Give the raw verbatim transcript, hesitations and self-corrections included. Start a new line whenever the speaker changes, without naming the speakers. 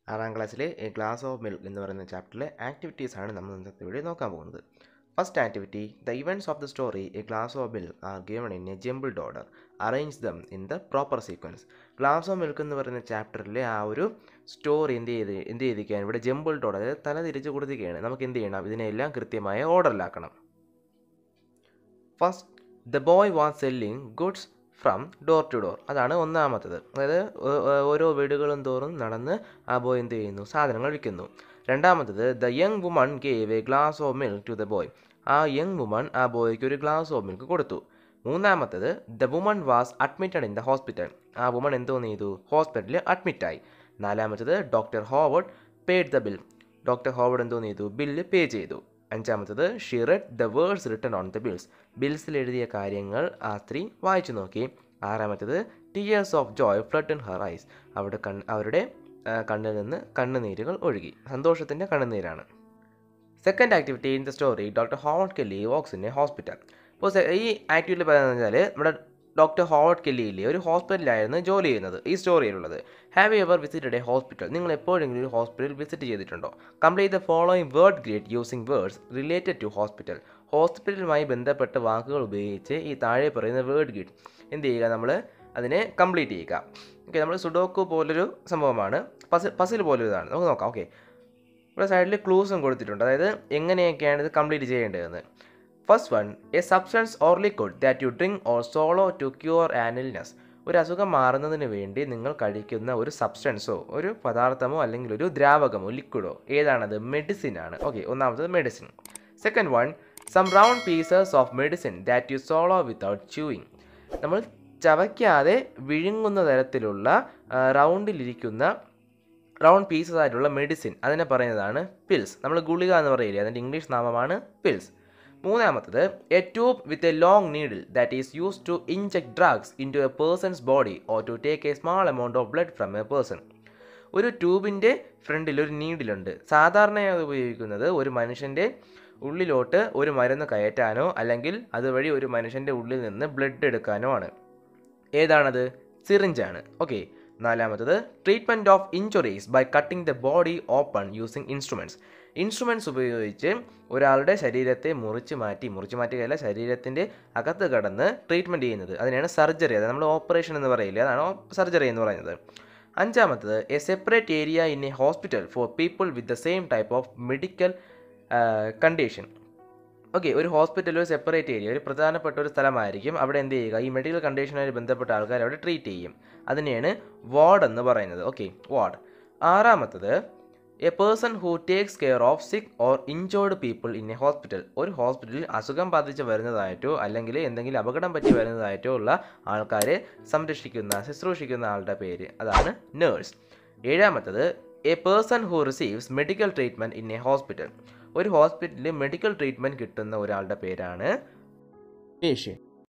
ആറാം ക്ലാസ്സിലെ A glass of milk എന്ന് പറയുന്ന ചാപ്റ്ററിലെ ആക്ടിവിറ്റീസാണ് നമ്മൾ ഇന്നത്തെ വീഡിയോ നോക്കാൻ പോകുന്നത്. First activity, the events of the story a glass of milk are given in a jumbled order. Arrange them in the proper sequence. Glass of milk എന്ന് പറയുന്ന ചാപ്റ്ററിലെ ആ ഒരു സ്റ്റോറി എന്ത് ചെയ്ത് എന്ത് ചെയ്തിരിക്കുകയാണ് ഇവിടെ ജംബിൾഡ് ഓർഡർ, അതായത് തല തിരിച്ച് കൊടുത്തിരിക്കുകയാണ്. നമുക്ക് എന്ത് ചെയ്യണം, ഇതിനെല്ലാം കൃത്യമായ ഓർഡറിലാക്കണം. First, the boy was selling goods from door to door. അതാണ് ഒന്നാമത്തത്. അതായത് ഓരോ വീടുകളും തോറും നടന്ന് ആ ബോയ് എന്ത് ചെയ്യുന്നു, സാധനങ്ങൾ വിൽക്കുന്നു. രണ്ടാമത്തത്, the young woman gave a glass of milk to the boy. ആ യങ് വുമൺ ആ ബോയ്ക്ക് ഒരു ഗ്ലാസ് ഓഫ് മിൽക്ക് കൊടുത്തു. മൂന്നാമത്തത്, the woman was admitted in the hospital. ആ വുമൺ എന്തോന്ന് ചെയ്തു, ഹോസ്പിറ്റലിൽ അഡ്മിറ്റായി. നാലാമത്തത്, doctor Howard paid the bill. Doctor Howard എന്തോന്ന് ചെയ്തു, ബില്ല് പേ ചെയ്തു. അഞ്ചാമത്തത്, she read the words written on the bills. ബിൽസിൽ എഴുതിയ കാര്യങ്ങൾ ആ സ്ത്രീ വായിച്ചു നോക്കി. ആറാമത്തത്, tears of joy flood in her eyes. അവിടെ കൺ അവരുടെ കണ്ണിൽ നിന്ന് കണ്ണുനീരുകൾ ഒഴുകി. സന്തോഷത്തിൻ്റെ കണ്ണുനീരാണ്. Second activity in the story, doctor Howard Kelly works in a hospital. അപ്പോൾ ഈ ആക്ടിവിറ്റി പറയുന്നത് വെച്ചാൽ നമ്മുടെ ഡോക്ടർ ഹോവർഡ് കെല്ലിയിലെ ഒരു ഹോസ്പിറ്റലിലായിരുന്നു ജോലി ചെയ്യുന്നത് ഈ സ്റ്റോറിയിലുള്ളത്. Have you ever visited a hospital? നിങ്ങൾ എപ്പോഴെങ്കിലും ഒരു ഹോസ്പിറ്റൽ വിസിറ്റ് ചെയ്തിട്ടുണ്ടോ? Complete the following word grade using words related to hospital. ഹോസ്പിറ്റലുമായി ബന്ധപ്പെട്ട വാക്കുകൾ ഉപയോഗിച്ച് ഈ താഴെ പറയുന്ന വേർഡ് ഗ്രേഡ് എന്ത് ചെയ്യുക, നമ്മൾ അതിനെ കംപ്ലീറ്റ് ചെയ്യുക. ഓക്കെ, നമ്മൾ സുഡോക്കു പോലൊരു സംഭവമാണ്, പസിൽ പസിൽ പോലൊരു ഇതാണ്. നമുക്ക് നോക്കാം. ഓക്കെ, ഇവിടെ സൈഡിൽ ക്ലൂസും കൊടുത്തിട്ടുണ്ട്, അതായത് എങ്ങനെയൊക്കെയാണ് ഇത് കംപ്ലീറ്റ് ചെയ്യേണ്ടതെന്ന്. First one, a substance or liquid that you drink or swallow to cure an illness. ഒരു അസുഖം മാറുന്നതിന് വേണ്ടി നിങ്ങൾ കഴിക്കുന്ന ഒരു സബ്സ്റ്റൻസോ ഒരു പദാർത്ഥമോ അല്ലെങ്കിൽ ഒരു ദ്രാവകമോ ലിക്വിഡോ ഏതാണത്? മെഡിസിൻ ആണ്. ഓക്കെ, ഒന്നാമത്തത് medicine. Second one, some round pieces of medicine that you swallow without chewing. നമ്മൾ ചവയ്ക്കാതെ വിഴുങ്ങുന്ന തരത്തിലുള്ള റൗണ്ടിലിരിക്കുന്ന റൗണ്ട് പീസസ് ആയിട്ടുള്ള മെഡിസിൻ, അതിനെ പറയുന്നതാണ് പിൽസ്. നമ്മൾ ഗുളിക എന്ന് പറയില്ലേ, അതിൻ്റെ ഇംഗ്ലീഷ് നാമമാണ് പിൽസ്. മൂന്നാമത്തത്, a tube with a long needle that is use to inject drugs into a person's body or to take a small amount of blood from a person. ഒരു ട്യൂബിൻ്റെ ഫ്രണ്ടിൽ ഒരു നീഡിലുണ്ട്. സാധാരണയായി ഉപയോഗിക്കുന്നത് ഒരു മനുഷ്യൻ്റെ ഉള്ളിലോട്ട് ഒരു മരുന്ന് കയറ്റാനോ അല്ലെങ്കിൽ അതുവഴി ഒരു മനുഷ്യൻ്റെ ഉള്ളിൽ നിന്ന് ബ്ലഡ് എടുക്കാനോ ആണ്. ഏതാണത്? സിറിഞ്ചാണ്. ഓക്കെ. നാലാമത്തത്, treatment of injuries by cutting the body open using instruments. Instruments ഉപയോഗിച്ച് ഒരാളുടെ ശരീരത്തെ മുറിച്ച് മാറ്റി മുറിച്ച് മാറ്റുകയല്ല ശരീരത്തിൻ്റെ അകത്ത് കടന്ന് ട്രീറ്റ്മെൻറ്റ് ചെയ്യുന്നത്, അതിനെയാണ് സർജറി. അതായത് നമ്മൾ ഓപ്പറേഷൻ എന്ന് പറയില്ല, അതാണ് സർജറി എന്ന് പറയുന്നത്. അഞ്ചാമത്തത്, a separate area in a hospital for people with the same type of medical condition. Okay, ഒരു ഹോസ്പിറ്റൽ ഒരു സെപ്പറേറ്റ് ഏരിയ, ഒരു പ്രധാനപ്പെട്ട ഒരു സ്ഥലമായിരിക്കും. അവിടെ എന്ത് ചെയ്യുക, ഈ മെഡിക്കൽ കണ്ടീഷനുമായി ബന്ധപ്പെട്ട ആൾക്കാർ അവിടെ ട്രീറ്റ് ചെയ്യും. അതിനെയാണ് വാർഡ് എന്ന് പറയുന്നത്. Okay, ward. ആറാമത്തത്, a person who takes care of sick or injured people in a hospital. ഒരു ഹോസ്പിറ്റലിൽ അസുഖം ബാധിച്ച് വരുന്നതായിട്ടോ അല്ലെങ്കിൽ എന്തെങ്കിലും അപകടം പറ്റി വരുന്നതായിട്ടോ ഉള്ള ആൾക്കാരെ സംരക്ഷിക്കുന്ന ശുശ്രൂഷിക്കുന്ന ആളുടെ പേര്, അതാണ് നേഴ്സ്. ഏഴാമത്തത്, a person who receives medical treatment in a hospital. ഒരു ഹോസ്പിറ്റലിൽ മെഡിക്കൽ ട്രീറ്റ്മെൻറ്റ് കിട്ടുന്ന ഒരാളുടെ പേരാണ് പേഷ്യൻ്റ്.